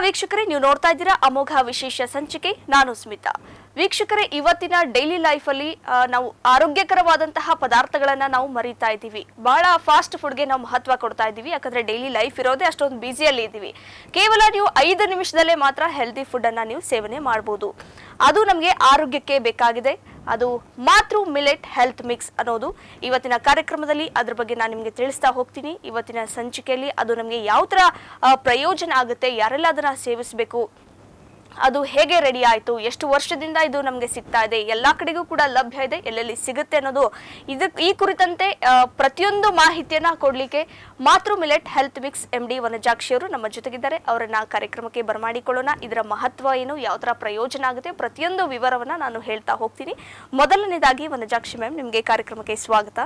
ವೀಕ್ಷಕರೇ, ನೀವು ನೋಡ್ತಾ ಇದ್ದೀರಾ ಅಮೋಘ ವಿಶೇಷ ಸಂಚಿಕೆ. ನಾನು ಸ್ಮಿತಾ. ವೀಕ್ಷಕರೇ, ಇವತ್ತಿನ ಡೈಲಿ ಲೈಫಲ್ಲಿ ನಾವು ಆರೋಗ್ಯಕರವಾದಂತಹ ಪದಾರ್ಥಗಳನ್ನ ನಾವು ಮರಿತಾ ಇದ್ದೀವಿ. ಬಹಳ ಫಾಸ್ಟ್ ಫುಡ್ಗೆ ನಾವು ಮಹತ್ವ ಕೊಡ್ತಾ ಇದ್ದೀವಿ. ಯಾಕಂದ್ರೆ ಡೈಲಿ ಲೈಫ್ ಇರೋದೇ ಅಷ್ಟೊಂದು ಬ್ಯುಸಿಯಲ್ಲಿ ಇದ್ದೀವಿ. ಕೇವಲ ನೀವು 5 ನಿಮಿಷದಲ್ಲೇ ಮಾತ್ರ ಹೆಲ್ದಿ ಫುಡ್ ಅನ್ನ ನೀವು ಸೇವನೆ ಮಾಡಬಹುದು. ಅದು ನಮಗೆ ಆರೋಗ್ಯಕ್ಕೆ ಬೇಕಾಗಿದೆ. ಅದು ಮಾತೃ ಮಿಲೆಟ್ ಹೆಲ್ತ್ ಮಿಕ್ಸ್ ಅನ್ನೋದು ಇವತ್ತಿನ ಕಾರ್ಯಕ್ರಮದಲ್ಲಿ ಅದ್ರ ಬಗ್ಗೆ ನಾನು ನಿಮಗೆ ತಿಳಿಸ್ತಾ ಹೋಗ್ತೀನಿ. ಇವತ್ತಿನ ಸಂಚಿಕೆಯಲ್ಲಿ ಅದು ನಮಗೆ ಯಾವ ತರ ಪ್ರಯೋಜನ ಆಗುತ್ತೆ, ಯಾರೆಲ್ಲ ಅದನ್ನ ಸೇವಿಸಬೇಕು, ಅದು ಹೇಗೆ ರೆಡಿ ಆಯಿತು, ಎಷ್ಟು ವರ್ಷದಿಂದ ಇದು ನಮಗೆ ಸಿಗ್ತಾ ಇದೆ, ಎಲ್ಲಾ ಕಡೆಗೂ ಕೂಡ ಲಭ್ಯ ಇದೆ, ಎಲ್ಲೆಲ್ಲಿ ಸಿಗುತ್ತೆ ಅನ್ನೋದು ಈ ಕುರಿತಂತೆ ಪ್ರತಿಯೊಂದು ಮಾಹಿತಿಯನ್ನ ಕೊಡ್ಲಿಕ್ಕೆ Matru millet health mix MD Vanajakshi ಅವರು ನಮ್ಮ ಜೊತೆಗಿದ್ದಾರೆ. ಅವರನ್ನ ಕಾರ್ಯಕ್ರಮಕ್ಕೆ ಬರಮಾಡಿಕೊಳ್ಳೋಣ. ಇದರ ಮಹತ್ವ ಏನು, ಯಾವ ತರ ಪ್ರಯೋಜನ ಆಗುತ್ತೆ, ಪ್ರತಿಯೊಂದು ವಿವರವನ್ನ ನಾನು ಹೇಳ್ತಾ ಹೋಗ್ತೀನಿ. ಮೊದಲನೇದಾಗಿ ವನಜಾಕ್ಷಿ ಮ್ಯಾಮ್, ನಿಮಗೆ ಕಾರ್ಯಕ್ರಮಕ್ಕೆ ಸ್ವಾಗತ.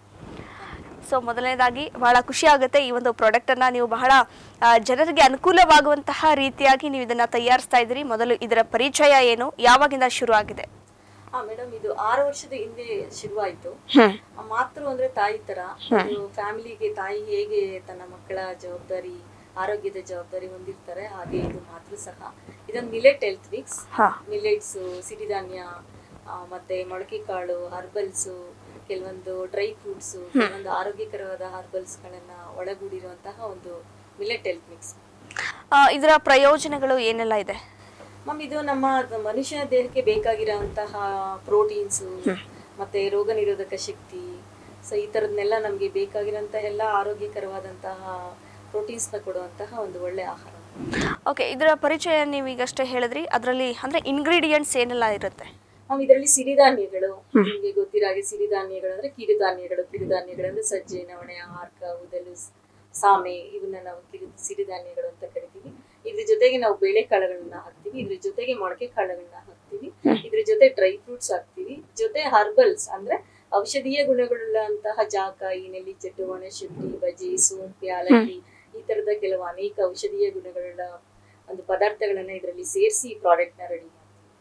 ಸೊ ಮೊದಲನೇದಾಗಿ ಬಹಳ ಖುಷಿ ಆಗುತ್ತೆ, ಈ ಒಂದು ಪ್ರಾಡಕ್ಟ್ ಅನ್ನ ನೀವು ಬಹಳ ಜನರಿಗೆ ಅನುಕೂಲವಾಗುವಂತಹ ರೀತಿಯಾಗಿ ನೀವು ಇದನ್ನ ತಯಾರಿಸ್ತಾ ಇದ್ದೀರಿ. ಮೊದಲು ಇದರ ಪರಿಚಯ ಏನು, ಯಾವಾಗಿಂದ ಶುರು ಆಗಿದೆ? ಮೇಡಮ್, ಇದು 6 ವರ್ಷದ ಹಿಂದೆ ಶುರುವಾಯ್ತು. ಮಾತೃ ಅಂದ್ರೆ ತಾಯಿ ತರ. ಫ್ಯಾಮಿಲಿಗೆ ತಾಯಿ ಹೇಗೆ ತನ್ನ ಮಕ್ಕಳ ಜವಾಬ್ದಾರಿ, ಆರೋಗ್ಯದ ಜವಾಬ್ದಾರಿ ಹೊಂದಿರ್ತಾರೆ, ಹಾಗೆ ಇದು ಮಾತೃ ಸಹ. ಇದೊಂದು ಮಿಲೆಟ್ ಹೆಲ್ತ್ ಮಿಕ್ಸ್. ಮಿಲೆಟ್ಸ್, ಸಿರಿಧಾನ್ಯ, ಮತ್ತೆ ಮೊಳಕೆ ಕಾಳು, ಹರ್ಬಲ್ಸ್, ಕೆಲವೊಂದು ಡ್ರೈ ಫ್ರೂಟ್ಸ್, ಕೆಲವೊಂದು ಆರೋಗ್ಯಕರವಾದ ಹರ್ಬಲ್ಸ್ ಗಳನ್ನ ಒಳಗೂಡಿರುವಂತಹ ಒಂದು ಮಿಲೆಟ್ ಹೆಲ್ತ್ ಮಿಕ್ಸ್. ಇದರ ಪ್ರಯೋಜನಗಳು ಏನೆಲ್ಲ ಇದೆ ಮ್ಯಾಮ್? ಇದು ನಮ್ಮ ಮನುಷ್ಯನ ದೇಹಕ್ಕೆ ಬೇಕಾಗಿರುವಂತಹ ಪ್ರೋಟೀನ್ಸ್, ಮತ್ತೆ ರೋಗ ನಿರೋಧಕ ಶಕ್ತಿ, ಸೊ ಈ ತರದನ್ನೆಲ್ಲ ನಮ್ಗೆ ಬೇಕಾಗಿರುವಂತಹ ಎಲ್ಲ ಆರೋಗ್ಯಕರವಾದಂತಹ ಪ್ರೋಟೀನ್ಸ್ ನ ಕೊಡುವಂತಹ ಒಂದು ಒಳ್ಳೆ ಆಹಾರ. ಓಕೆ, ಇದರ ಪರಿಚಯ ನೀವು ಈಗಷ್ಟೇ ಹೇಳಿದ್ರಿ. ಅದರಲ್ಲಿ ಅಂದ್ರೆ ಇಂಗ್ರೀಡಿಯೆಂಟ್ಸ್ ಏನೆಲ್ಲ ಇರುತ್ತೆ? ಇದರಲ್ಲಿ ಸಿರಿಧಾನ್ಯಗಳು, ನಿಮಗೆ ಗೊತ್ತಿರೋ ಹಾಗೆ ಸಿರಿಧಾನ್ಯಗಳು ಅಂದ್ರೆ ಕಿರುಧಾನ್ಯಗಳು. ಕಿರುಧಾನ್ಯಗಳು ಅಂದ್ರೆ ಸಜ್ಜೆ, ನವಣೆ, ಹಾರ್ಕ, ಉದಲು, ಸಾಮೆ, ಇವನ್ನ ನಾವು ಸಿರಿಧಾನ್ಯಗಳು ಅಂತ ಕರಿತೀವಿ. ಇದ್ರ ಜೊತೆಗೆ ನಾವು ಬೇಳೆಕಾಳುಗಳನ್ನ ಹಾಕ್ತಿವಿ, ಇದ್ರ ಜೊತೆಗೆ ಮೊಳಕೆ ಕಾಳುಗಳನ್ನ ಹಾಕ್ತಿವಿ, ಇದ್ರ ಜೊತೆ ಡ್ರೈ ಫ್ರೂಟ್ಸ್ ಹಾಕ್ತಿವಿ, ಜೊತೆ ಹರ್ಬಲ್ಸ್ ಅಂದ್ರೆ ಔಷಧೀಯ ಗುಣಗಳುಳ್ಳಂತಹ ಜಾಕಾಯಿ, ನೆಲ್ಲಿ ಚೆಟ್ಟು, ಒಣಶುಂಠಿ, ಬಜಿ, ಸೋಂಪು, ಯಾಲಕ್ಕಿ, ಈ ತರದ ಕೆಲವು ಅನೇಕ ಔಷಧೀಯ ಗುಣಗಳುಳ್ಳ ಒಂದು ಪದಾರ್ಥಗಳನ್ನ ಇದರಲ್ಲಿ ಸೇರಿಸಿ ಈ ಪ್ರಾಡಕ್ಟ್ ನ ರೆಡಿ.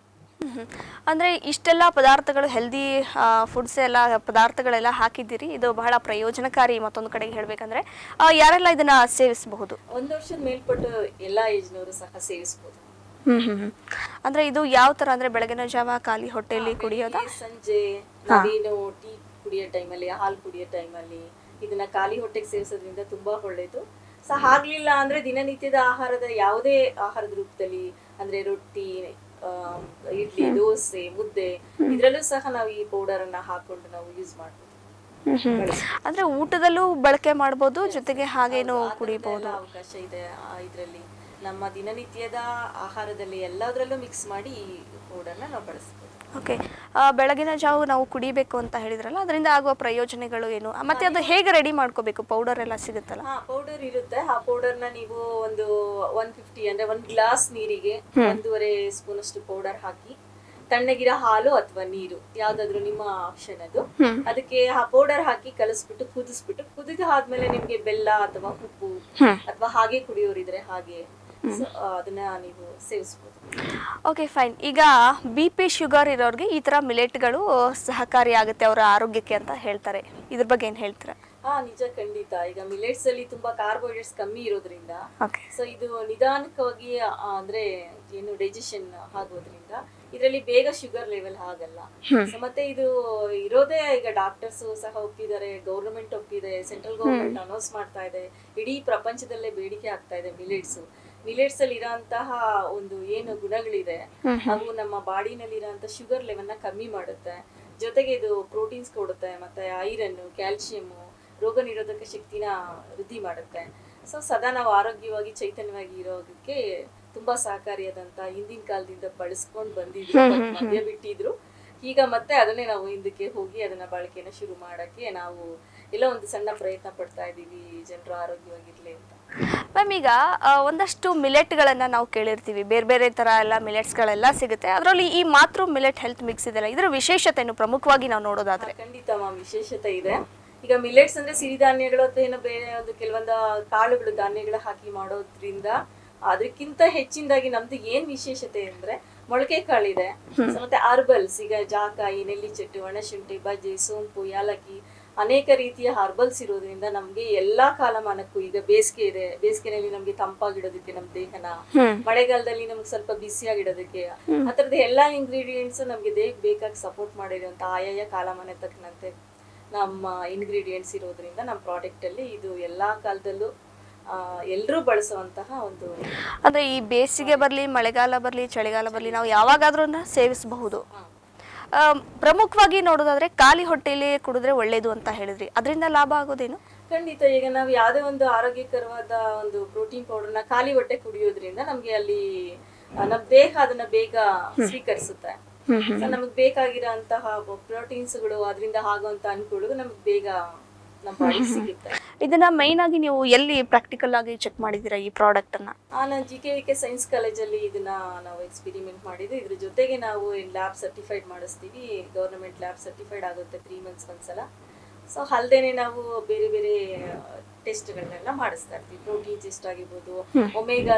ಅಂದ್ರೆ ಇಷ್ಟೆಲ್ಲ ಪದಾರ್ಥಗಳು, ಹೆಲ್ದಿ ಫುಡ್ಸ್ ಎಲ್ಲ ಪದಾರ್ಥಗಳೆಲ್ಲ ಹಾಕಿದ್ದೀರಿ. ಇದು ಬಹಳ ಪ್ರಯೋಜನಕಾರಿ. ಮತ್ತೊಂದು ಕಡೆಗೆ ಹೇಳ್ಬೇಕಂದ್ರೆ ಯಾರೆಲ್ಲ ಇದನ್ನ ಸೇವಿಸಬಹುದು? 1 ವರ್ಷದ ಮೇಲ್ಪಟ್ಟು ಎಲ್ಲಾ ಏಜ್ನವರು ಸಹ ಸೇವಿಸಬಹುದು. ಅಂದ್ರೆ ಇದು ಯಾವ ತರ ಅಂದ್ರೆ ಬೆಳಗಿನ ಜಾವ ಖಾಲಿ ಹೊಟ್ಟೆಯಲ್ಲಿ ಕುಡಿಯೋದಾ? ಸಂಜೆ ನಾವೇನು ಟೀ ಕುಡಿಯೋ ಟೈಮಲ್ಲಿ, ಹಾಲು ಕುಡಿಯೋ ಟೈಮಲ್ಲಿ ಇದನ್ನ ಖಾಲಿ ಹೊಟ್ಟೆಗೆ ಸೇವಿಸೋದ್ರಿಂದ ತುಂಬಾ ಒಳ್ಳೇದು. ಸೊ ಆಗ್ಲಿಲ್ಲ ಅಂದ್ರೆ ದಿನನಿತ್ಯದ ಆಹಾರದ ಯಾವುದೇ ಆಹಾರದ ರೂಪದಲ್ಲಿ ಅಂದ್ರೆ ರೊಟ್ಟಿ, ಇಡ್ಲಿ, ದೋಸೆ, ಮುದ್ದೆ, ಇದ್ರಲ್ಲೂ ಸಹ ನಾವು ಈ ಪೌಡರ್ ಅನ್ನ ಹಾಕೊಂಡು ನಾವು ಯೂಸ್ ಮಾಡಬಹುದು. ಅಂದ್ರೆ ಊಟದಲ್ಲೂ ಬಳಕೆ ಮಾಡಬಹುದು, ಜೊತೆಗೆ ಹಾಗೇನು ಕುಡಿಬಹುದು. ಅವಕಾಶ ಇದೆ ಇದರಲ್ಲಿ. ನಮ್ಮ ದಿನನಿತ್ಯದ ಆಹಾರದಲ್ಲಿ ಎಲ್ಲದರಲ್ಲೂ ಮಿಕ್ಸ್ ಮಾಡಿ ಈ ಪೌಡರ್ನ ನಾವು ಬಳಸಬಹುದು. ಓಕೆ, ಬೆಳಗಿನ ಜಾವ ನಾವು ಕುಡಿಬೇಕು ಅಂತ ಹೇಳಿದ್ರಲ್ಲ, ಅದರಿಂದ ಆಗುವ ಪ್ರಯೋಜನಗಳು ಏನು, ಮತ್ತೆ ಅದು ಹೇಗೆ ರೆಡಿ ಮಾಡ್ಕೋಬೇಕು? ಪೌಡರ್ ಎಲ್ಲ ಸಿಗುತ್ತಲ್ಲ? ಪೌಡರ್ ಇರುತ್ತೆ. ಆ ಪೌಡರ್ ನ ನೀವು ಒಂದು 150 ಅಂದ್ರೆ 1 ಗ್ಲಾಸ್ ನೀರಿಗೆ 1.5 ಸ್ಪೂನ್ ಅಷ್ಟು ಪೌಡರ್ ಹಾಕಿ, ತಣ್ಣಗಿರೋ ಹಾಲು ಅಥವಾ ನೀರು ಯಾವ್ದಾದ್ರು ನಿಮ್ಮ ಆಪ್ಷನ್ ಅದು, ಅದಕ್ಕೆ ಆ ಪೌಡರ್ ಹಾಕಿ ಕಲಸ್ಬಿಟ್ಟು ಕುದಿಸ್ಬಿಟ್ಟು, ಕುದಿದ ಆದ್ಮೇಲೆ ನಿಮ್ಗೆ ಬೆಲ್ಲ ಅಥವಾ ಉಪ್ಪು ಅಥವಾ ಹಾಗೆ ಕುಡಿಯೋರಿದ್ರೆ ಹಾಗೆ ಅದನ್ನ ನೀವು ಸೇವಿಸಬಹುದು. Okay, fine. ಈಗ BP ಶುಗರ್ ಇರೋರಿಗೆ ಈ ತರ ಮಿಲೆಟ್ಗಳು ಸಹಕಾರಿ ಆಗುತ್ತೆ ಅವರ ಆರೋಗ್ಯಕ್ಕೆ ಅಂತ ಹೇಳ್ತಾರೆ. ಇದ್ರ ಬಗ್ಗೆ ಏನ್ ಹೇಳ್ತೀರಾ? ನಿಜ, ಖಂಡಿತ. ಈಗ ಮಿಲೆಟ್ಸ್ ಅಲ್ಲಿ ತುಂಬಾ ಕಾರ್ಬೋಹೈಡ್ರೇಟ್ಸ್ ಕಮ್ಮಿ ಇರೋದ್ರಿಂದ, ಸೊ ಇದು ನಿಧಾನಕವಾಗಿ ಅಂದ್ರೆ ಏನು ಡೈಜೆಷನ್ ಆಗೋದ್ರಿಂದ ಇದರಲ್ಲಿ ಬೇಗ ಶುಗರ್ ಲೆವೆಲ್ ಆಗಲ್ಲ. ಮತ್ತೆ ಇದು ಇರೋದೇ ಈಗ ಡಾಕ್ಟರ್ಸ್ ಸಹ ಒಪ್ಪಿದ್ದಾರೆ, ಗೌರ್ಮೆಂಟ್ ಒಪ್ಪಿದೆ, ಸೆಂಟ್ರಲ್ ಗೌರ್ಮೆಂಟ್ ಅನೌನ್ಸ್ ಮಾಡ್ತಾ ಇದೆ, ಇಡೀ ಪ್ರಪಂಚದಲ್ಲೇ ಬೇಡಿಕೆ ಆಗ್ತಾ ಇದೆ ಮಿಲೆಟ್ಸ್ ಅಲ್ಲಿ ಇರೋಂತಹ ಒಂದು ಏನು ಗುಣಗಳಿದೆ ಅವು ನಮ್ಮ ಬಾಡಿನಲ್ಲಿ ಇರೋಂಥ ಶುಗರ್ ಲೆವೆಲ್ ನ ಕಮ್ಮಿ ಮಾಡುತ್ತೆ. ಜೊತೆಗೆ ಇದು ಪ್ರೋಟೀನ್ಸ್ ಕೊಡುತ್ತೆ, ಮತ್ತೆ ಐರನ್, ಕ್ಯಾಲ್ಸಿಯಂ, ರೋಗ ನಿರೋಧಕ ಶಕ್ತಿನ ವೃದ್ಧಿ ಮಾಡುತ್ತೆ. ಸೊ ಸದಾ ನಾವು ಆರೋಗ್ಯವಾಗಿ ಚೈತನ್ಯವಾಗಿ ಇರೋದಕ್ಕೆ ತುಂಬಾ ಸಹಕಾರಿಯಾದಂತ ಹಿಂದಿನ ಕಾಲದಿಂದ ಬಳಸ್ಕೊಂಡು ಬಂದಿದ್ರು, ಮಧ್ಯ ಬಿಟ್ಟಿದ್ರು. ಈಗ ಮತ್ತೆ ಅದನ್ನೇ ನಾವು ಹಿಂದಕ್ಕೆ ಹೋಗಿ ಅದನ್ನ ಬಳಕೆನ ಶುರು ಮಾಡಕ್ಕೆ ನಾವು ಎಲ್ಲ ಒಂದು ಸಣ್ಣ ಪ್ರಯತ್ನ ಪಡ್ತಾ ಇದೀವಿ, ಜನರು ಆರೋಗ್ಯವಾಗಿರ್ಲಿ ಅಂತ. ಮ್ಯಾಮ್, ಈಗ ಒಂದಷ್ಟು ಮಿಲೆಟ್ಗಳನ್ನ ನಾವು ಕೇಳಿರ್ತೀವಿ, ಬೇರೆ ಬೇರೆ ತರ ಎಲ್ಲ ಮಿಲೆಟ್ಸ್ಗಳೆಲ್ಲ ಸಿಗುತ್ತೆ. ಅದರಲ್ಲಿ ಈ ಮಾತೃ ಮಿಲೆಟ್ ಹೆಲ್ತ್ ಮಿಕ್ಸ್ ಇದೆಲ್ಲ, ಇದರ ವಿಶೇಷತೆಯನ್ನು ಪ್ರಮುಖವಾಗಿ ನಾವು ನೋಡೋದಾದ್ರೆ? ಖಂಡಿತ ಮ್ಯಾಮ್, ವಿಶೇಷತೆ ಇದೆ. ಈಗ ಮಿಲೆಟ್ಸ್ ಅಂದ್ರೆ ಸಿರಿಧಾನ್ಯಗಳು ಅಥವಾ ಏನೋ ಬೇರೆ ಒಂದು ಕೆಲವೊಂದು ಕಾಳುಗಳು, ಧಾನ್ಯಗಳು ಹಾಕಿ ಮಾಡೋದ್ರಿಂದ ಅದಕ್ಕಿಂತ ಹೆಚ್ಚಿನದಾಗಿ ನಮ್ದು ಏನ್ ವಿಶೇಷತೆ ಅಂದ್ರೆ ಮೊಳಕೆ ಕಾಳಿದೆ, ಮತ್ತೆ ಹರ್ಬಲ್ಸ್. ಈಗ ಜಾಕಾಯಿ, ನೆಲ್ಲಿ ಚೆಟ್ಟು, ಒಣಶುಂಠಿ, ಬಜೆ, ಸೋಂಪು, ಯಾಲಕ್ಕಿ, ಅನೇಕ ರೀತಿಯ ಹರ್ಬಲ್ಸ್ ಇರೋದ್ರಿಂದ ನಮ್ಗೆ ಎಲ್ಲಾ ಕಾಲಮಾನಕ್ಕೂ, ಈಗ ಬೇಸಿಗೆ ಇದೆ, ಬೇಸಿಗೆನಲ್ಲಿ ನಮ್ಗೆ ತಂಪಾಗಿಡೋದಕ್ಕೆ ನಮ್ಮ ದೇಹನ, ಮಳೆಗಾಲದಲ್ಲಿ ನಮ್ಗೆ ಸ್ವಲ್ಪ ಬಿಸಿಯಾಗಿಡೋದಕ್ಕೆ, ಆ ತರದ ಎಲ್ಲಾ ಇಂಗ್ರೀಡಿಯೆಂಟ್ಸ್ ನಮ್ಗೆ ದೇಹಕ್ಕೆ ಬೇಕಾಗಿ ಸಪೋರ್ಟ್ ಮಾಡಿರುವಂತ ಆಯಾಯ ಕಾಲಮಾನ ತಕ್ಕಂತೆ ನಮ್ಮ ಇಂಗ್ರೀಡಿಯೆಂಟ್ಸ್ ಇರೋದ್ರಿಂದ ನಮ್ಮ ಪ್ರಾಡಕ್ಟ್ ಅಲ್ಲಿ ಇದು ಎಲ್ಲಾ ಕಾಲದಲ್ಲೂ ಎಲ್ಲರೂ ಬಳಸುವಂತಹ ಒಂದು, ಅಂದ್ರೆ ಈ ಬೇಸಿಗೆ ಬರ್ಲಿ, ಮಳೆಗಾಲ ಬರ್ಲಿ, ಚಳಿಗಾಲ ಬರ್ಲಿ, ನಾವು ಯಾವಾಗಾದ್ರೂ ಸೇವಿಸಬಹುದು. ಪ್ರಮುಖವಾಗಿ ನೋಡೋದಾದ್ರೆ ಖಾಲಿ ಹೊಟ್ಟೆಯಲ್ಲಿ ಕುಡಿದ್ರೆ ಒಳ್ಳೇದು ಅಂತ ಹೇಳಿದ್ರಿ, ಅದರಿಂದ ಲಾಭ ಆಗೋದೇನು? ಖಂಡಿತ. ಈಗ ನಾವು ಯಾವುದೇ ಒಂದು ಆರೋಗ್ಯಕರವಾದ ಒಂದು ಪ್ರೋಟೀನ್ ಪೌಡರ್ನ ಖಾಲಿ ಹೊಟ್ಟೆ ಕುಡಿಯೋದ್ರಿಂದ ನಮ್ಗೆ ಅಲ್ಲಿ ನಮ್ಮ ದೇಹ ಅದನ್ನ ಬೇಗ ಸ್ವೀಕರಿಸುತ್ತೆ. ನಮಗ್ ಬೇಕಾಗಿರೋಂತಹ ಪ್ರೋಟೀನ್ಸ್ಗಳು, ಅದರಿಂದ ಆಗುವಂತ ಅನುಕೂಲಗಳು ನಮಗ್ ಬೇಗ ನಮ್ಮ ಬಾಡಿಗೆ ಸಿಗುತ್ತೆ. ಇದನ್ನ ಮೈನ್ ಆಗಿ ನೀವು ಎಲ್ಲಿ ಪ್ರಾಕ್ಟಿಕಲ್ ಆಗಿ ಚೆಕ್ ಮಾಡಿದೀರಾ ಈ ಪ್ರಾಡಕ್ಟ್ ಅನ್ನ? ನಾನು GKVK ಸೈನ್ಸ್ ಕಾಲೇಜಲ್ಲಿ ಇದನ್ನ ನಾವು ಎಕ್ಸ್ಪೆರಿಮೆಂಟ್ ಮಾಡಿದ್ವಿ. ಇದ್ರ ಜೊತೆಗೆ ನಾವು ಲ್ಯಾಬ್ ಸರ್ಟಿಫೈಡ್ ಮಾಡಿಸ್ತೀವಿ, ಗವರ್ನಮೆಂಟ್ ಲ್ಯಾಬ್ ಸರ್ಟಿಫೈಡ್ ಆಗುತ್ತೆ 3 months ಒಂದ್ಸಲ. ಸೊ ಅಲ್ದೇನೆ ನಾವು ಬೇರೆ ಬೇರೆ ಟೆಸ್ಟ್ಗಳನ್ನೆಲ್ಲ ಮಾಡಿಸ್ತಾ ಇರ್ತೀವಿ. ಪ್ರೋಟೀನ್ ಟೆಸ್ಟ್ ಆಗಿರ್ಬೋದು, ಒಮೆಗಾ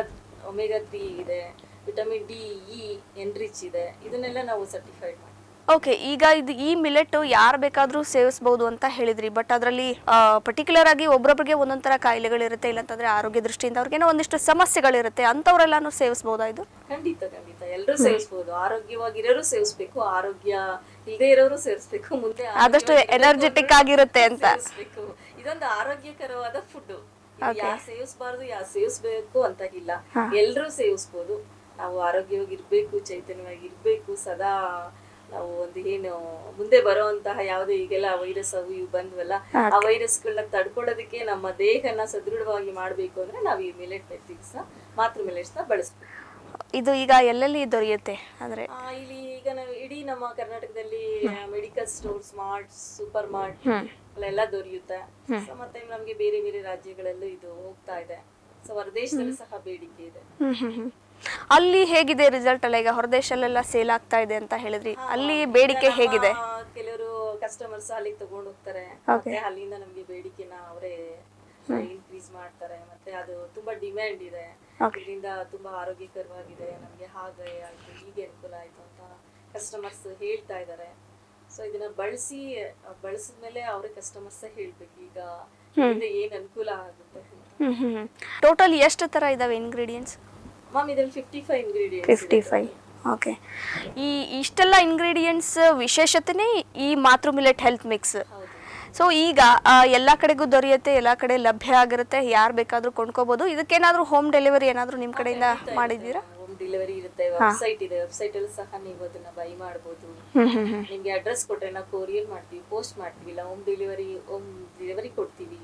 3 ಇದೆ, ವಿಟಮಿನ್ D, E ಎನ್ರಿಚ್ ಇದೆ, ಇದನ್ನೆಲ್ಲ ನಾವು ಸರ್ಟಿಫೈಡ್ ಮಾಡಿ. ಓಕೆ, ಈಗ ಇದು ಈ ಮಿಲೆಟ್ ಯಾರು ಬೇಕಾದ್ರೂ ಸೇವಿಸಬಹುದು ಅಂತ ಹೇಳಿದ್ರಿ, ಬಟ್ ಅದರಲ್ಲಿ ಪರ್ಟಿಕ್ಯುಲರ್ ಆಗಿ ಒಬ್ಬೊಬ್ಬರಿಗೆ ಒಂದೊಂದರ ಕಾಯಿಲೆಗಳಿರುತ್ತೆ, ಇಲ್ಲಂತಂದ್ರೆ ಆರೋಗ್ಯ ದೃಷ್ಟಿಯಿಂದ ಅವ್ರಿಗೇನೋ ಒಂದಿಷ್ಟು ಸಮಸ್ಯೆಗಳಿರುತ್ತೆ, ಅಂತವ್ರೆಲ್ಲಾನು ಸೇವಿಸಬಹುದು ಇದು? ಖಂಡಿತ ಖಂಡಿತ, ಎಲ್ಲರೂ ಸೇವಿಸಬಹುದು. ಆರೋಗ್ಯವಾಗಿರೋರು ಸೇವಿಸಬೇಕು, ಆರೋಗ್ಯ ಇಲ್ಲದೆ ಇರೋರು ಸೇವಿಸಬೇಕು, ಮುಂದೆ ಆದಷ್ಟು ಎನರ್ಜೆಟಿಕ್ ಆಗಿರುತ್ತೆ ಅಂತ. ಇದೊಂದು ಆರೋಗ್ಯಕರವಾದ ಫುಡ್. ಯಾರು ಸೇವಿಸಬಾರ್ದು, ಯಾರು ಸೇವಿಸಬೇಕು ಅಂತ ಇಲ್ಲ, ಎಲ್ಲರೂ ಸೇವಿಸಬಹುದು. ನಾವು ಆರೋಗ್ಯವಾಗಿರ್ಬೇಕು, ಚೈತನ್ಯವಾಗಿರ್ಬೇಕು, ಸದಾ ನಾವು ಒಂದು ಏನು ಮುಂದೆ ಬರುವಂತಹ ಯಾವುದೇ ಈಗೆಲ್ಲ ವೈರಸ್ ಅವು ಇವು ಬಂದ್ವಲ್ಲ, ಆ ವೈರಸ್ಗಳನ್ನ ತಡ್ಕೊಳ್ಳೋದಕ್ಕೆ ನಮ್ಮ ದೇಹನ ಸದೃಢವಾಗಿ ಮಾಡ್ಬೇಕು ಅಂದ್ರೆ ನಾವು ಈ ಮಿಲೆಟ್ ಮೆಥಿಕ್ಸ್, ಮಾತೃ ಮಿಲೆಟ್ಸ್ ನ ಬಳಸ್ಬೇಕು. ಇದು ಈಗ ಎಲ್ಲೆಲ್ಲಿ ದೊರೆಯುತ್ತೆ ಅಂದ್ರೆ? ಇಲ್ಲಿ ಈಗ ನಾವು ಇಡೀ ನಮ್ಮ ಕರ್ನಾಟಕದಲ್ಲಿ medical store, smart, super mart ಎಲ್ಲ ದೊರೆಯುತ್ತೆ. ಮತ್ತೆ ನಮ್ಗೆ ಬೇರೆ ಬೇರೆ ರಾಜ್ಯಗಳಲ್ಲೂ ಇದು ಹೋಗ್ತಾ ಇದೆ. ಸೊ ಹೊರದೇಶದಲ್ಲಿ ಸಹ ಬೇಡಿಕೆ ಇದೆ. ಅಲ್ಲಿ ಹೇಗಿದೆ ರಿಸಲ್ಟ್ ಎಲ್ಲ? ಈಗ ಹೊರದೇಶಲ್ಲೆಲ್ಲ ಸೇಲ್ ಆಗ್ತಾ ಇದೆ ಅಂತ ಹೇಳಿದ್ರಿ, ಅಲ್ಲಿ ಬೇಡಿಕೆ ಹೇಗಿದೆ? ಕೆಲವರು ಕಸ್ಟಮರ್ಸ್ ಅಲ್ಲಿಗೆ ತಗೊಂಡು ಹೋಗ್ತಾರೆ, ಮತ್ತೆ ಅಲ್ಲಿಂದ ನಮ್ಗೆ ಬೇಡಿಕೆನ ಅವರೇ ಇನ್ಕ್ರೀಸ್ ಮಾಡ್ತಾರೆ. ಮತ್ತೆ ಅದು ತುಂಬಾ ಡಿಮ್ಯಾಂಡ್ ಇದೆ, ಇದರಿಂದ ತುಂಬಾ ಆರೋಗ್ಯಕರವಾಗಿದೆ, ನಮ್ಗೆ ಹಾಗೆ ಆಯ್ತು, ಹೀಗೆ ಅನುಕೂಲ ಆಯ್ತು ಅಂತ ಕಸ್ಟಮರ್ಸ್ ಹೇಳ್ತಾ ಇದ್ದಾರೆ. ಸೊ ಇದನ್ನ ಬಳಸಿದ್ಮೇಲೆ ಅವರೇ ಕಸ್ಟಮರ್ಸ್ ಹೇಳ್ಬೇಕು ಈಗ ಏನ್ ಅನುಕೂಲ ಆಗುತ್ತೆ. ಟೋಟಲ್ ಎಷ್ಟು ತರ ಇದಾವೆ ಇಂಗ್ರೀಡಿಯೆಂಟ್ಸ್? ಮ್ಯಾಮ್ ಇದರಲ್ಲಿ 55 ಇಂಗ್ರೀಡಿಯೆಂಟ್ಸ್. 55. ಓಕೆ. ಈ ಇಷ್ಟೆಲ್ಲ ಇಂಗ್ರೀಡಿಯೆಂಟ್ಸ್ ವಿಶೇಷತೆನೇ ಈ ಮಾತೃ ಮಿಲೆಟ್ ಹೆಲ್ತ್ ಮಿಕ್ಸ್. ಸೊ ಈಗ ಎಲ್ಲ ಕಡೆಗೂ ದೊರೆಯುತ್ತೆ, ಎಲ್ಲ ಕಡೆ ಲಭ್ಯ ಆಗಿರುತ್ತೆ, ಯಾರು ಬೇಕಾದ್ರೂ ಕೊಂಡ್ಕೋಬಹುದು. ಇದಕ್ಕೇನಾದ್ರೂ ಹೋಮ್ ಡೆಲಿವರಿ ಏನಾದ್ರೂ ನಿಮ್ ಕಡೆಯಿಂದ ಮಾಡಿದ್ದೀರಾ? ಹೋಮ್ ಡೆಲಿವರಿ ಇರುತ್ತೆ, ವೆಬ್ಸೈಟ್ ಇದೆ, ವೆಬ್ಸೈಟ್ ಅಲ್ಲಿ ಸಹ ನೀವು ಅದನ್ನ ಬೈ ಮಾಡಬಹುದು. ನಿಮ್ಗೆ ಅಡ್ರೆಸ್ ಕೊಟ್ರೆ ನಾವು ಕೊರಿಯರ್ ಮಾಡ್ತೀವಿ, ಪೋಸ್ಟ್ ಮಾಡ್ತೀವಿ, ಇಲ್ಲ ಹೋಮ್ ಡೆಲಿವರಿ ಕೊಡ್ತೀವಿ.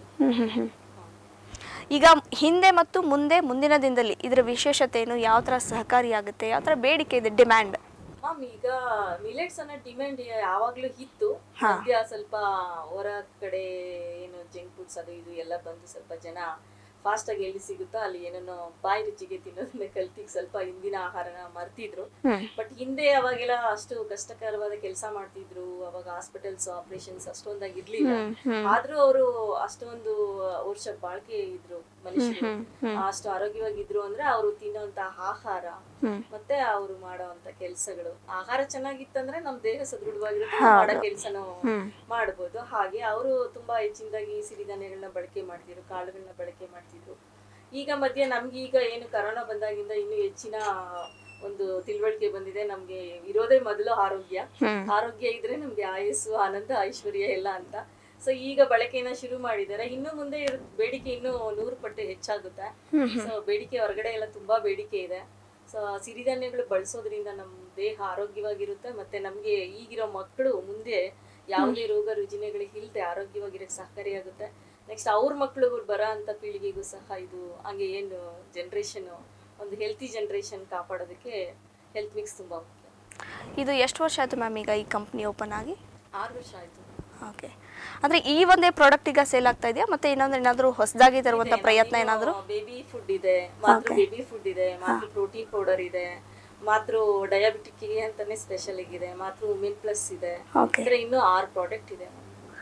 ಈಗ ಹಿಂದೆ ಮತ್ತು ಮುಂದಿನ ದಿನದಲ್ಲಿ ಇದರ ವಿಶೇಷತೆ ಏನು? ಯಾವ ತರ ಸಹಕಾರಿಯಾಗುತ್ತೆ? ಯಾವ ತರ ಬೇಡಿಕೆ ಇದೆ, ಡಿಮ್ಯಾಂಡ್? ಮ್ಯಾಮ್ ಈಗ ಮಿಲೆಟ್ಸ್ ಅನ್ನೋ ಡಿಮ್ಯಾಂಡ್ ಯಾವಾಗ್ಲೂ ಇತ್ತು. ಸದ್ಯ ಸ್ವಲ್ಪ ಹೊರ ಕಡೆ ಏನು ಜಂಕ್ ಫುಡ್ಸ್ ಅದು ಇದು ಎಲ್ಲ ಬಂದು ಸ್ವಲ್ಪ ಜನ ಫಾಸ್ಟ್ ಆಗಿ ಎಲ್ಲಿ ಸಿಗುತ್ತೋ ಅಲ್ಲಿ ಏನೋ ಬಾಯಿ ರುಚಿಗೆ ತಿನ್ನೋದನ್ನ ಕಲ್ತಿ ಸ್ವಲ್ಪ ಹಿಂದಿನ ಆಹಾರನ ಮರ್ತಿದ್ರು. ಬಟ್ ಹಿಂದೆ ಅವಾಗೆಲ್ಲ ಅಷ್ಟು ಕಷ್ಟಕರವಾದ ಕೆಲಸ ಮಾಡ್ತಿದ್ರು, ಅವಾಗ ಹಾಸ್ಪಿಟಲ್ಸ್ ಆಪರೇಷನ್ಸ್ ಅಷ್ಟೊಂದಾಗಿ ಇರ್ಲಿಲ್ಲ. ಆದ್ರೂ ಅವರು ಅಷ್ಟೊಂದು ವರ್ಷ ಬಾಳ್ಕೆ ಇದ್ರು ಮನುಷ್ಯರು, ಅಷ್ಟು ಆರೋಗ್ಯವಾಗಿದ್ರು ಅಂದ್ರೆ ಅವರು ತಿನ್ನೋಂತ ಆಹಾರ ಮತ್ತೆ ಅವ್ರು ಮಾಡೋಂತ ಕೆಲ್ಸಗಳು. ಆಹಾರ ಚೆನ್ನಾಗಿತ್ತಂದ್ರೆ ನಮ್ ದೇಹ ಸದೃಢವಾಗಿರುತ್ತೆ, ಮಾಡೋ ಕೆಲ್ಸನೂ ಮಾಡ್ಬೋದು. ಹಾಗೆ ಅವರು ತುಂಬಾ ಹೆಚ್ಚಿನದಾಗಿ ಸಿರಿಧಾನ್ಯಗಳನ್ನ ಬಳಕೆ ಮಾಡ್ತಿದ್ರು, ಕಾಳುಗಳನ್ನ ಬಳಕೆ ಮಾಡ್ತಿದ್ರು. ಈಗ ಮಧ್ಯೆ ನಮ್ಗೆ ಈಗ ಏನು ಕರೋನಾ ಬಂದಾಗಿಂದ ಇನ್ನು ಹೆಚ್ಚಿನ ಒಂದು ತಿಳುವಳಿಕೆ ಬಂದಿದೆ. ನಮ್ಗೆ ಇರೋದೇ ಮೊದಲು ಆರೋಗ್ಯ ಇದ್ರೆ ನಮ್ಗೆ ಆಯಸ್ಸು, ಆನಂದ, ಐಶ್ವರ್ಯ ಎಲ್ಲ ಅಂತ. ಸೊ ಈಗ ಬಳಕೆನ ಶುರು ಮಾಡಿದ್ದಾರೆ. ಇನ್ನು ಮುಂದೆ ಬೇಡಿಕೆ ಇನ್ನು 100 ಪಟ್ಟು ಹೆಚ್ಚಾಗುತ್ತೆ. ಸೊ ಬೇಡಿಕೆ ಹೊರಗಡೆ ಎಲ್ಲ ತುಂಬಾ ಬೇಡಿಕೆ ಇದೆ. ಸೊ ಸಿರಿಧಾನ್ಯಗಳು ಬಳಸೋದ್ರಿಂದ ನಮ್ ದೇಹ ಆರೋಗ್ಯವಾಗಿರುತ್ತೆ, ಮತ್ತೆ ನಮ್ಗೆ ಈಗಿರೋ ಮಕ್ಕಳು ಮುಂದೆ ಯಾವುದೇ ರೋಗ ರುಜಿನಗಳಿಗೆ ಇಲ್ಲದೆ ಆರೋಗ್ಯವಾಗಿರಕ್ಕೆ ಸಹಕಾರಿಯಾಗುತ್ತೆ. ನೆಕ್ಸ್ಟ್ ಅವ್ರ ಮಕ್ಕಳು ಬರೋ ಅಂತ ಪೀಳಿಗೆಗೂ ಸಹ ಇದು ಹಂಗೆ ಏನು ಜನರೇಷನ್ ಒಂದು ಹೆಲ್ತಿ ಜನರೇಷನ್ ಕಾಪಾಡೋದಕ್ಕೆ ಹೆಲ್ತ್ ಮಿಕ್ಸ್ ತುಂಬಾ ಮುಖ್ಯ. ಇದು ಎಷ್ಟು ವರ್ಷ ಆಯ್ತು ಮ್ಯಾಮ್ ಈಗ ಈ ಕಂಪ್ನಿ ಓಪನ್ ಆಗಿ? 6 ವರ್ಷ ಆಯ್ತು. ಓಕೆ, ಅಂದ್ರೆ ಈ ಒಂದೇ ಪ್ರಾಡಕ್ಟ್ ಈಗ ಸೇಲ್ ಆಗ್ತಾ ಇದೆಯಾ? ಮತ್ತೆ ಏನಾದ್ರೂ ಹೊಸದಾಗಿ ತರುವಂತ ಪ್ರಯತ್ನ ಏನಾದ್ರು? ಬೇಬಿ ಫುಡ್ ಇದೆ, ಮಾತ್ರ ಬೇಬಿ ಫುಡ್ ಇದೆ, ಮಾತ್ರ ಪ್ರೋಟೀನ್ ಪೌಡರ್ ಇದೆ, ಮಾತ್ರ ಡಯಾಬಿಟಿಕ್ ಅಂತಾನೆ ಸ್ಪೆಷಲ್ ಇದೆ, ಮಾತ್ರ ವುಮೆನ್ ಪ್ಲಸ್ ಇದೆ. ಇನ್ನೂ 6 ಪ್ರಾಡಕ್ಟ್ ಇದೆ.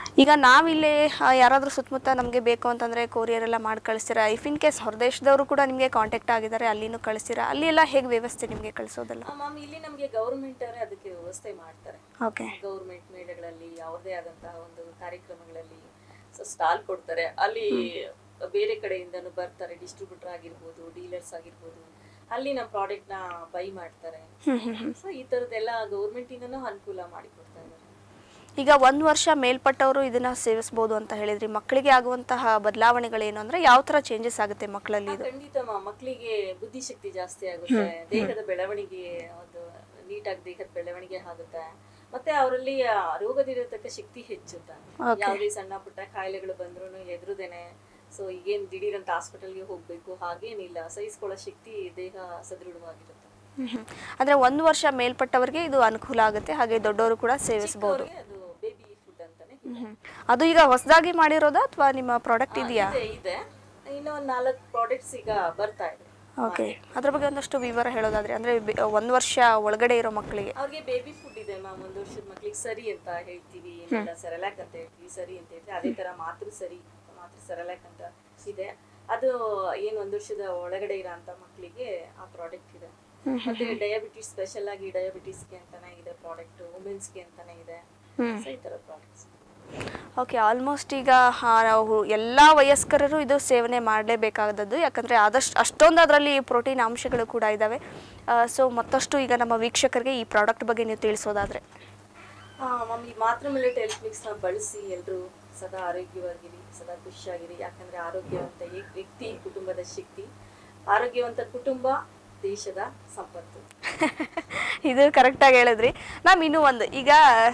ಈಗ ನಾವಿಲ್ಲೇ ಯಾರಾದರೂ ಸುತ್ತಮುತ್ತ ನಮಗೆ ಬೇಕು ಅಂತಂದರೆ ಕೊರಿಯರ್ ಎಲ್ಲ ಮಾಡಿ ಕಳಿಸ್ತೀರಾ? ಇಫ್ ಇನ್ ಕೇಸ್ ಹೊರದೇಶದವರು ಕೂಡ ನಿಮಗೆ ಕಾಂಟ್ಯಾಕ್ಟ್ ಆಗಿದ್ದಾರೆ, ಅಲ್ಲಿನೂ ಕಳಿಸ್ತೀರಾ? ಅಲ್ಲಿ ಎಲ್ಲ ಹೇಗೆ ವ್ಯವಸ್ಥೆ ನಿಮಗೆ ಕಳಿಸೋದಲ್ಲ? ಮ್ಯಾಮ್ ಇಲ್ಲಿ ನಮಗೆ ಗೌರ್ಮೆಂಟ್ ಅವರೇ ಅದಕ್ಕೆ ವ್ಯವಸ್ಥೆ ಮಾಡ್ತಾರೆ. ಓಕೆ. ಗೌರ್ಮೆಂಟ್ ಮೇಳಗಳಲ್ಲಿ ಯಾವುದೇ ಆದಂತಹ ಒಂದು ಕಾರ್ಯಕ್ರಮಗಳಲ್ಲಿ ಸ್ಟಾಲ್ ಕೊಡ್ತಾರೆ. ಅಲ್ಲಿ ಬೇರೆ ಕಡೆಯಿಂದನೂ ಬರ್ತಾರೆ, ಡಿಸ್ಟ್ರಿಬ್ಯೂಟರ್ ಆಗಿರ್ಬೋದು, ಡೀಲರ್ಸ್ ಆಗಿರ್ಬೋದು, ಅಲ್ಲಿ ನಮ್ಮ ಪ್ರಾಡಕ್ಟ್ನ ಬೈ ಮಾಡ್ತಾರೆ. ಸೊ ಈ ಥರದ್ದೆಲ್ಲ ಗೌರ್ಮೆಂಟಿಂದನೂ ಅನುಕೂಲ ಮಾಡಿಕೊಡ್ತಾ ಇದ್ದಾರೆ. ಈಗ 1 ವರ್ಷ ಮೇಲ್ಪಟ್ಟವರು ಇದನ್ನ ಸೇವಿಸಬಹುದು ಅಂತ ಹೇಳಿದ್ರಿ. ಮಕ್ಕಳಿಗೆ ಆಗುವಂತಹ ಬದಲಾವಣೆಗಳೇನು ಅಂದ್ರೆ ಯಾವ ತರ ಚೇಂಜಸ್ ಆಗುತ್ತೆ ಮಕ್ಕಳಲ್ಲಿ? ಖಂಡಿತ ಮಕ್ಕಳಿಗೆ ಬುದ್ಧಿಶಕ್ತಿ ಜಾಸ್ತಿ ಆಗುತ್ತೆ, ದೇಹದ ಬೆಳವಣಿಗೆ ಒಂದು ನೀಟಾಗಿ ದೇಹದ ಬೆಳವಣಿಗೆ ಆಗುತ್ತೆ, ಮತ್ತೆ ಅವರಲ್ಲಿ ರೋಗನಿರೋಧಕ ಶಕ್ತಿ ಹೆಚ್ಚುತ್ತೆ. ಯಾವುದೇ ಸಣ್ಣ ಪುಟ್ಟ ಕಾಯಿಲೆಗಳು ಬಂದ್ರೂ ಎದುರುದೇನೆ. ಸೊ ಈಗೇನು ದಿಢೀರಂತ ಹಾಸ್ಪಿಟಲ್ಗೆ ಹೋಗ್ಬೇಕು ಹಾಗೇನಿಲ್ಲ, ಸಹಿಸ್ಕೊಳ್ಳೋ ಶಕ್ತಿ ದೇಹ ಸದೃಢವಾಗಿರುತ್ತೆ. ಅಂದ್ರೆ 1 ವರ್ಷ ಮೇಲ್ಪಟ್ಟವರಿಗೆ ಇದು ಅನುಕೂಲ ಆಗುತ್ತೆ, ಹಾಗೆ ದೊಡ್ಡವರು ಕೂಡ ಸೇವಿಸಬಹುದು. ಬೇಬಿ ಫುಡ್ ಅಂತಾನೆ. ಅದು ಈಗ ಹೊಸದಾಗಿ ಮಾಡಿರೋದಾ ಅಥವಾ ನಿಮ್ಮ ಪ್ರಾಡಕ್ಟ್ ಇದೆಯಾ? ಇದೆ, ಇನ್ನೂ 4 ಪ್ರಾಡಕ್ಟ್ಸ್ ಈಗ ಬರ್ತಾ ಇದೆ. ಓಕೆ, ಅದ್ರ ಬಗ್ಗೆ ಒಂದಷ್ಟು ವಿವರ ಹೇಳೋದಾದ್ರೆ, ಅಂದ್ರೆ 1 ವರ್ಷ ಒಳಗಡೆ ಇರೋ ಮಕ್ಕಳಿಗೆ ಅವ್ರಿಗೆ ಬೇಬಿ ಫುಡ್ ಇದೆ ಮ್ಯಾಮ್. 1 ವರ್ಷದ ಮಕ್ಕಳಿಗೆ ಸರಿ ಅಂತ ಹೇಳ್ತೀವಿ, ಸೆರೆಲಾಕ್ ಅಂತ ಹೇಳ್ತೀವಿ, ಸರಿ ಅಂತ ಹೇಳ್ತೀವಿ. ಅದೇ ತರ ಮಾತೃ ಸೆರೆಲಾಕ್ ಅಂತ ಇದೆ. ಅದು ಏನು 1 ವರ್ಷದ ಒಳಗಡೆ ಇರೋ ಅಂತ ಮಕ್ಕಳಿಗೆ ಆ ಪ್ರಾಡಕ್ಟ್ ಇದೆ. ಮತ್ತೆ ಡಯಾಬಿಟಿಸ್, ಸ್ಪೆಷಲ್ ಆಗಿ ಡಯಾಬಿಟಿಸ್ಗೆ ಅಂತಾನೆ ಇದೆ ಪ್ರಾಡಕ್ಟ್, ವುಮೆನ್ಸ್ಗೆ ಅಂತಾನೆ ಇದೆ. ಈ ತರ ಪ್ರಾಡಕ್ಟ್ಸ್. ಓಕೆ, ಆಲ್ಮೋಸ್ಟ್ ಈಗ ನಾವು ಎಲ್ಲ ವಯಸ್ಕರರು ಇದು ಸೇವನೆ ಮಾಡಲೇಬೇಕಾದದ್ದು, ಯಾಕಂದರೆ ಅಷ್ಟೊಂದು ಅದರಲ್ಲಿ ಪ್ರೋಟೀನ್ ಅಂಶಗಳು ಕೂಡ ಇದ್ದಾವೆ. ಸೊ ಮತ್ತಷ್ಟು ಈಗ ನಮ್ಮ ವೀಕ್ಷಕರಿಗೆ ಈ ಪ್ರಾಡಕ್ಟ್ ಬಗ್ಗೆ ನೀವು ತಿಳಿಸೋದಾದರೆ? ಮಮ್ಮಿ ಮಾತೃ ಮಿಲೆಟ್ ಹೆಲ್ತ್ ಮಿಕ್ಸ್ನ ಬಳಸಿ ಎಲ್ಲರೂ ಸದಾ ಆರೋಗ್ಯವಾಗಿರಿ, ಸದಾ ಖುಷಿಯಾಗಿರಿ. ಯಾಕಂದರೆ ಆರೋಗ್ಯವಂತ ವ್ಯಕ್ತಿ ಕುಟುಂಬದ ಶಕ್ತಿ, ಆರೋಗ್ಯವಂತ ಕುಟುಂಬ ದೇಶದ ಸಂಪತ್ತು. ಇದು ಕರೆಕ್ಟಾಗಿ ಹೇಳಿದ್ರಿ. ನಾವು ಇನ್ನೂ ಒಂದು, ಈಗ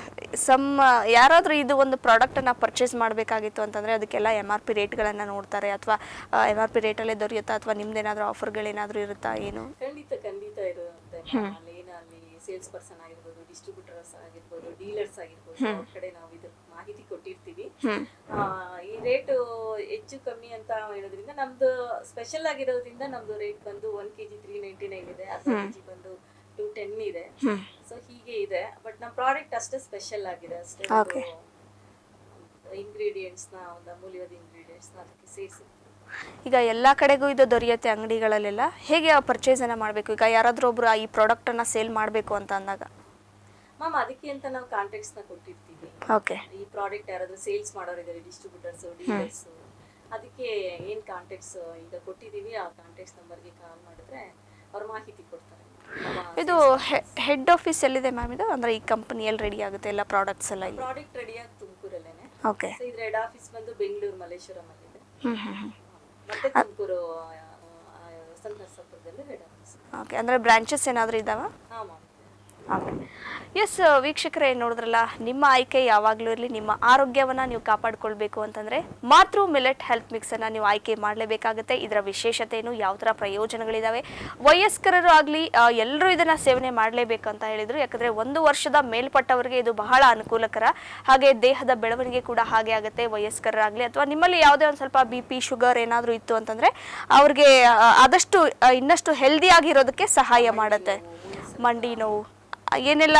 ಯಾರಾದರೂ ಇದು ಒಂದು ಪ್ರಾಡಕ್ಟನ್ನು ಪರ್ಚೇಸ್ ಮಾಡಬೇಕಾಗಿತ್ತು ಅಂತಂದರೆ ಅದಕ್ಕೆಲ್ಲ MRP ರೇಟ್ಗಳನ್ನು ನೋಡ್ತಾರೆ, ಅಥವಾ MRP ರೇಟಲ್ಲೇ ದೊರೆಯುತ್ತಾ, ಅಥವಾ ನಿಮ್ದೇನಾದರೂ ಆಫರ್ಗಳೇನಾದರೂ ಇರುತ್ತಾ? ಏನು? ಖಂಡಿತ ಇರುತ್ತೆ. ಅಲ್ಲಿ ಸೇಲ್ಸ್ ಪರ್ಸನ್ ಆಗಿರ್ಬೋದು, ಡಿಸ್ಟ್ರಿಬ್ಯೂಟರ್ಸ್ ಆಗಿರ್ಬೋದು, ಡೀಲರ್ಸ್ ಆಗಿರ್ಬೋದು, ಅವ್ರ ಕಡೆ ನಾವು ಇದ್ರ ಮಾಹಿತಿ ಕೊಟ್ಟಿರ್ತೀವಿ. ಈ ರೇಟ್ ಹೆಚ್ಚು ಕಮ್ಮಿ ಅಂತ ಹೇಳೋದ್ರಿಂದ ನಮ್ದು ಸ್ಪೆಷಲ್ ಆಗಿರೋದ್ರಿಂದ ನಮ್ದು ರೇಟ್ ಬಂದು 1 kg 399 ಇದೆ, 10 kg ಬಂದು 210 ಇದೆ. ಸೊ ಹೀಗೆ ಇದೆ. ಬಟ್ ನಮ್ಮ ಪ್ರಾಡಕ್ಟ್ ಅಷ್ಟೇ ಸ್ಪೆಷಲ್ ಆಗಿದೆ, ಅಷ್ಟೇ ಇಂಗ್ರೀಡಿಯೆಂಟ್ಸ್ ನ, ಒಂದು ಅಮೂಲ್ಯವಾದ ಇಂಗ್ರೀಡಿಯೆಂಟ್ಸ್ ನ ಅದಕ್ಕೆ ಸೇರಿಸಿ. ಈಗ ಎಲ್ಲ ಕಡೆಗೂ ಇದು ದೊರೆಯುತ್ತೆ ಅಂಗಡಿಗಳಲ್ಲೆಲ್ಲ, ಹೇಗೆ ಪರ್ಚೇಸ್ ಅನ್ನ ಮಾಡಬೇಕು? ಈಗ ಯಾರಾದ್ರೂ ಒಬ್ರು ಈ ಪ್ರಾಡಕ್ಟ್ ಅನ್ನ ಸೇಲ್ ಮಾಡಬೇಕು ಅಂತ ಅಂದಾಗ ಮ್ಯಾಮ್ ಅದಕ್ಕೆ ಅಂತ ನಾವು ಕಾಂಟ್ಯಾಕ್ಟ್ಸ್ ನ ಕೊಟ್ಟಿರ್ತೀವಿ. ಓಕೆ, ಈ ಪ್ರಾಡಕ್ಟ್ ಯಾರಾದ್ರೂ ಸೇಲ್ಸ್ ಮಾಡೋರು ಇದ್ದಾರೆ, ಡಿಸ್ಟ್ರಿಬ್ಯೂಟರ್ಸ್, ಡೀಲರ್ಸ್, ಅದಕ್ಕೆ ಏನ್ ಕಾಂಟ್ಯಾಕ್ಟ್ಸ್ ಈಗ ಕೊಟ್ಟಿದೀವಿ, ಆ ಕಾಂಟ್ಯಾಕ್ಟ್ಸ್ ನಂಬರ್ಗೆ ಕಾಲ್ ಮಾಡಿದ್ರೆ ಅವ್ರು ಮಾಹಿತಿ ಕೊಡ್ತಾರೆ. ಇದು ಹೆಡ್ ಆಫೀಸ್ ಎಲ್ಲಿದೆ ಮ್ಯಾಮ್ ಇದು? ಅಂದ್ರೆ ಈ ಕಂಪನಿಯಲ್ಲಿ ರೆಡಿ ಆಗುತ್ತೆ ಎಲ್ಲ ಪ್ರಾಡಕ್ಟ್ಸ್ ಎಲ್ಲ? ಇಲ್ಲಿ ಪ್ರಾಡಕ್ಟ್ ರೆಡಿ ಆಗಿ ತುಮಕೂರಲ್ಲೇನೆ. ಓಕೆ, ಇದು ಹೆಡ್ ಆಫೀಸ್ ಬಂದು ಬೆಂಗಳೂರು ಮಲ್ಲೇಶ್ವರಂ ಅಲ್ಲಿ ಇದೆ. ಮತ್ತೆ ತುಮಕೂರು ಸಂತನಸಪುರದಲ್ಲಿ ಹೆಡ್ ಆಫೀಸ್. ಓಕೆ, ಅಂದ್ರೆ ಬ್ರಾಂಚಸ್ ಏನಾದರೂ ಇದಾವ? ಹಾಂ ಮ್ಯಾಮ್. ಓಕೆ, ಎಸ್ ವೀಕ್ಷಕರೇ, ನೋಡಿದ್ರಲ್ಲ, ನಿಮ್ಮ ಆಯ್ಕೆ ಯಾವಾಗಲೂ ಇರಲಿ, ನಿಮ್ಮ ಆರೋಗ್ಯವನ್ನು ನೀವು ಕಾಪಾಡಿಕೊಳ್ಬೇಕು ಅಂತಂದರೆ ಮಾತೃ ಮಿಲೆಟ್ ಹೆಲ್ತ್ ಮಿಕ್ಸನ್ನು ನೀವು ಆಯ್ಕೆ ಮಾಡಲೇಬೇಕಾಗುತ್ತೆ. ಇದರ ವಿಶೇಷತೆ ಏನು, ಯಾವ ಥರ ಪ್ರಯೋಜನಗಳಿದ್ದಾವೆ, ವಯಸ್ಕರರು ಆಗಲಿ ಎಲ್ಲರೂ ಇದನ್ನು ಸೇವನೆ ಮಾಡಲೇಬೇಕು ಅಂತ ಹೇಳಿದರು. ಯಾಕಂದರೆ 1 ವರ್ಷದ ಮೇಲ್ಪಟ್ಟವರಿಗೆ ಇದು ಬಹಳ ಅನುಕೂಲಕರ, ಹಾಗೆ ದೇಹದ ಬೆಳವಣಿಗೆ ಕೂಡ ಹಾಗೆ ಆಗುತ್ತೆ. ವಯಸ್ಕರಾಗಲಿ ಅಥವಾ ನಿಮ್ಮಲ್ಲಿ ಯಾವುದೇ ಒಂದು ಸ್ವಲ್ಪ BP, ಶುಗರ್ ಏನಾದರೂ ಇತ್ತು ಅಂತಂದರೆ ಅವ್ರಿಗೆ ಆದಷ್ಟು ಇನ್ನಷ್ಟು ಹೆಲ್ದಿಯಾಗಿರೋದಕ್ಕೆ ಸಹಾಯ ಮಾಡುತ್ತೆ. ಮಂಡಿ ನೋವು ಏನೆಲ್ಲ,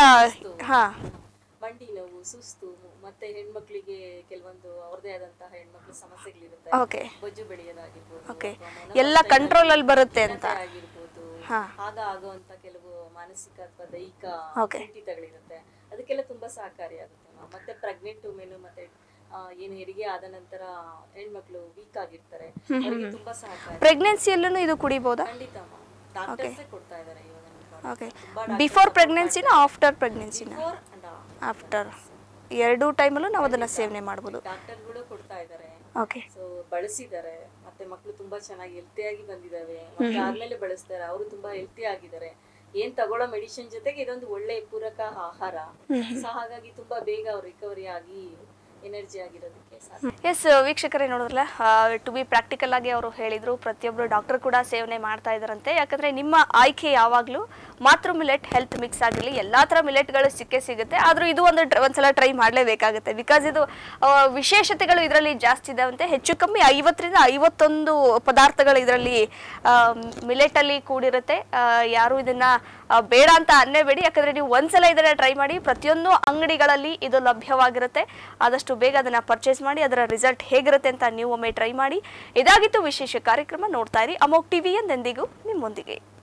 ಮಂಡಿ ನೋವು, ಸುಸ್ತು, ಮತ್ತೆ ಹೆಣ್ಮಕ್ಳಿಗೆ ಕೆಲವೊಂದು ಅವ್ರದೇ ಆದಂತಹ ಹೆಣ್ಮಕ್ಳು ಸಮಸ್ಯೆಗಳಿರುತ್ತೆ. ಓಕೆ, ಬೊಜ್ಜು ಬೆಳೆಯೋದಾಗಿರ್ಬೋದು, ಓಕೆ, ಎಲ್ಲ ಕಂಟ್ರೋಲ್ ಅಲ್ಲಿ ಬರುತ್ತೆ ಅಂತ ಆಗಿರ್ಬೋದು, ಆಗ ಆಗುವಂತ ಕೆಲವು ಮಾನಸಿಕ ಅಥವಾ ದೈಹಿಕ ಕುಂಠಿತಗಳಿರುತ್ತೆ, ಅದಕ್ಕೆಲ್ಲ ತುಂಬಾ ಸಹಕಾರಿಯಾಗುತ್ತೆ. ಮತ್ತೆ ಪ್ರೆಗ್ನೆಂಟ್ ವುಮೆನ್, ಮತ್ತೆ ಏನು ಹೆರಿಗೆ ಆದ ನಂತರ ಹೆಣ್ಮಕ್ಳು ವೀಕ್ ಆಗಿರ್ತಾರೆ, ಅವರಿಗೆ ತುಂಬಾ ಸಹಕಾರಿ. ಪ್ರೆಗ್ನೆನ್ಸಿಯಲ್ಲೂ ಇದು ಕುಡಿಬಹುದಾ? ಖಂಡಿತ ಡಾಕ್ಟರ್ಸ್ ಕೊಡ್ತಾ ಇದ್ದಾರೆ ಇವಾಗ. ಓಕೆ, ಬಿಫೋರ್ ಪ್ರೆಗ್ನೆನ್ಸಿನ ಆಫ್ಟರ್ ಪ್ರೆಗ್ನೆನ್ಸಿನ? ಆಫ್ಟರ್, ಎರಡೂ ಟೈಮಲ್ಲೂ ನಾವು ಅದನ್ನ ಸೇವನೆ ಮಾಡಬಹುದು. ಡಾಕ್ಟರ್ಗಳು ಕೊಡ್ತಾ ಇದ್ದಾರೆ. ಓಕೆ, ಸೊ ಬಳಸಿದ್ದಾರೆ, ಮತ್ತೆ ಮಕ್ಕಳು ತುಂಬಾ ಚೆನ್ನಾಗಿ ಹೆಲ್ತಿಯಾಗಿ ಬಂದಿದ್ದಾವೆ. ಮತ್ತೆ ಆದ್ಮೇಲೆ ಬಳಸ್ತಾರೆ, ಅವರು ತುಂಬಾ ಹೆಲ್ತಿ ಆಗಿದ್ದಾರೆ. ಏನ್ ತಗೊಳ್ಳೋ ಮೆಡಿಸಿನ್ ಜೊತೆಗೆ ಇದೊಂದು ಒಳ್ಳೆ ಪೂರಕ ಆಹಾರ. ಸೊ ಹಾಗಾಗಿ ತುಂಬಾ ಬೇಗ ಅವ್ರು ರಿಕವರಿ ಆಗಿ ಎನರ್ಜಿ ಆಗಿರೋದಕ್ಕೆ ಸಾಧ್ಯ. ಎಸ್ ವೀಕ್ಷಕರೇ, ನೋಡಿದ್ರಲ್ಲ, ಟು ಬಿ ಪ್ರಾಕ್ಟಿಕಲ್ ಆಗಿ ಅವರು ಹೇಳಿದ್ರು, ಪ್ರತಿಯೊಬ್ಬರು ಡಾಕ್ಟರ್ ಕೂಡ ಸೇವನೆ ಮಾಡ್ತಾ ಇದ್ದಾರಂತೆ. ಯಾಕಂದ್ರೆ ನಿಮ್ಮ ಆಯ್ಕೆ ಯಾವಾಗಲೂ ಮಾತೃ ಮಿಲೆಟ್ ಹೆಲ್ತ್ ಮಿಕ್ಸ್ ಆಗಿರಲಿ, ಎಲ್ಲಾ ತರ ಮಿಲೆಟ್ಗಳು ಸಿಗುತ್ತೆ. ಆದ್ರೂ ಇದು ಒಂದ್ಸಲ ಟ್ರೈ ಮಾಡಲೇಬೇಕಾಗುತ್ತೆ, ಬಿಕಾಸ್ ಇದು ವಿಶೇಷತೆಗಳು ಇದರಲ್ಲಿ ಜಾಸ್ತಿ ಇದಾವಂತೆ. ಹೆಚ್ಚು ಕಮ್ಮಿ 50ರಿಂದ 51 ಪದಾರ್ಥಗಳು ಇದರಲ್ಲಿ ಮಿಲೆಟ್ ಅಲ್ಲಿ ಕೂಡಿರುತ್ತೆ. ಯಾರು ಇದನ್ನ ಬೇಡ ಅಂತ ಅನ್ನೇಬೇಡಿ, ಯಾಕಂದ್ರೆ ನೀವು ಒಂದ್ಸಲ ಇದನ್ನ ಟ್ರೈ ಮಾಡಿ. ಪ್ರತಿಯೊಂದು ಅಂಗಡಿಗಳಲ್ಲಿ ಇದು ಲಭ್ಯವಾಗಿರುತ್ತೆ. ಆದಷ್ಟು ಬೇಗ ಅದನ್ನ ಪರ್ಚೇಸ್ ಮಾಡಿ, ಅದರ ರಿಸಲ್ಟ್ ಹೇಗಿರುತ್ತೆ ಅಂತ ನೀವು ಒಮ್ಮೆ ಟ್ರೈ ಮಾಡಿ. ಇದಾಗಿತ್ತು ವಿಶೇಷ ಕಾರ್ಯಕ್ರಮ. ನೋಡ್ತಾ ಇರಿ ಅಮೋಘ್ ಟಿವಿ, ಎಂದೆಂದಿಗೂ ನಿಮ್ಮೊಂದಿಗೆ.